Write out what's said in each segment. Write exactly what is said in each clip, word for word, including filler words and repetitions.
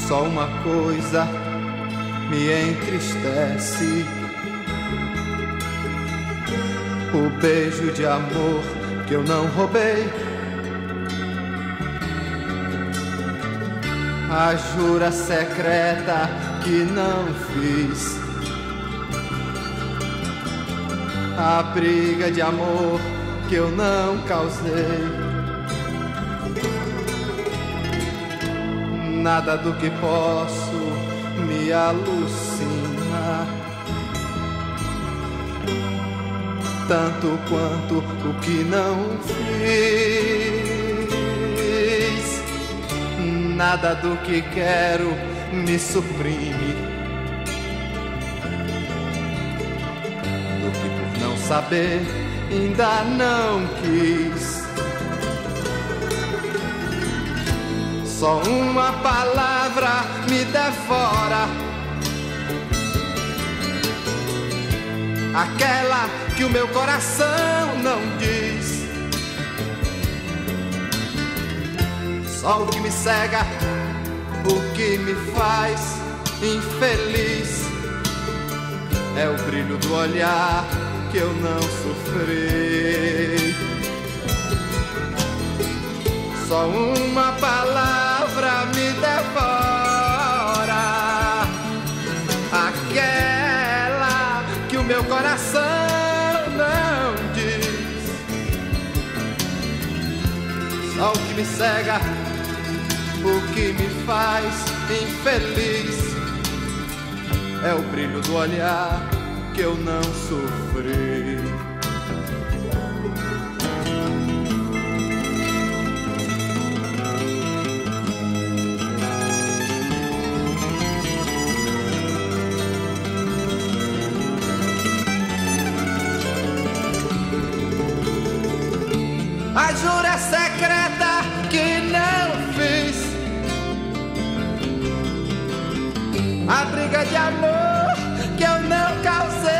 Só uma coisa me entristece: o beijo de amor que eu não roubei, a jura secreta que não fiz, a briga de amor que eu não causei. Nada do que posso me alucina, tanto quanto o que não fiz. Nada do que quero me suprime, do que por não saber ainda não quis. Só uma palavra me devora, aquela que o meu coração não diz. Só o que me cega, o que me faz infeliz, é o brilho do olhar que eu não sofri. Só uma palavra me devora, aquela que o meu coração não diz. Só o que me cega, o que me faz infeliz, é o brilho do olhar que eu não sofri. A jura secreta que não fiz, a briga de amor que eu não causei.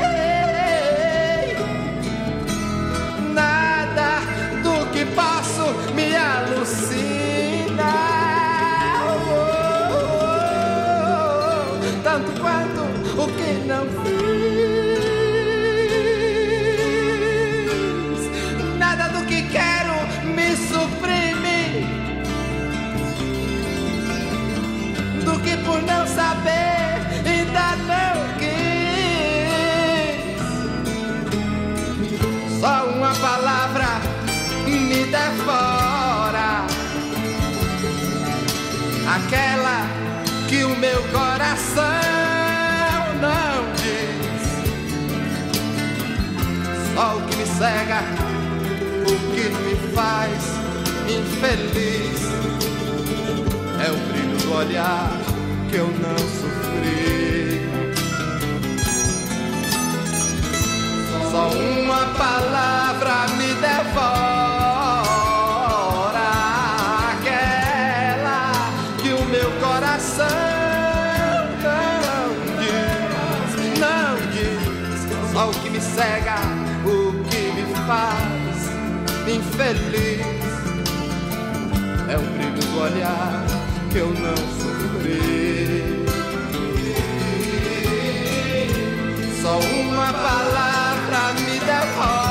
Nada do que posso me alucina, oh, oh, oh, tanto quanto o que não fiz. Do que por não saber ainda não quis. Só uma palavra me devora, aquela que o meu coração não diz. Só o que me cega, o que me faz infeliz, é o brilho do olhar que eu não sofri. Só uma palavra me devora, aquela que o meu coração não diz, não diz. Só o que me cega, o que me faz infeliz, é o brilho do olhar que eu não sofri. Só uma palavra me devora,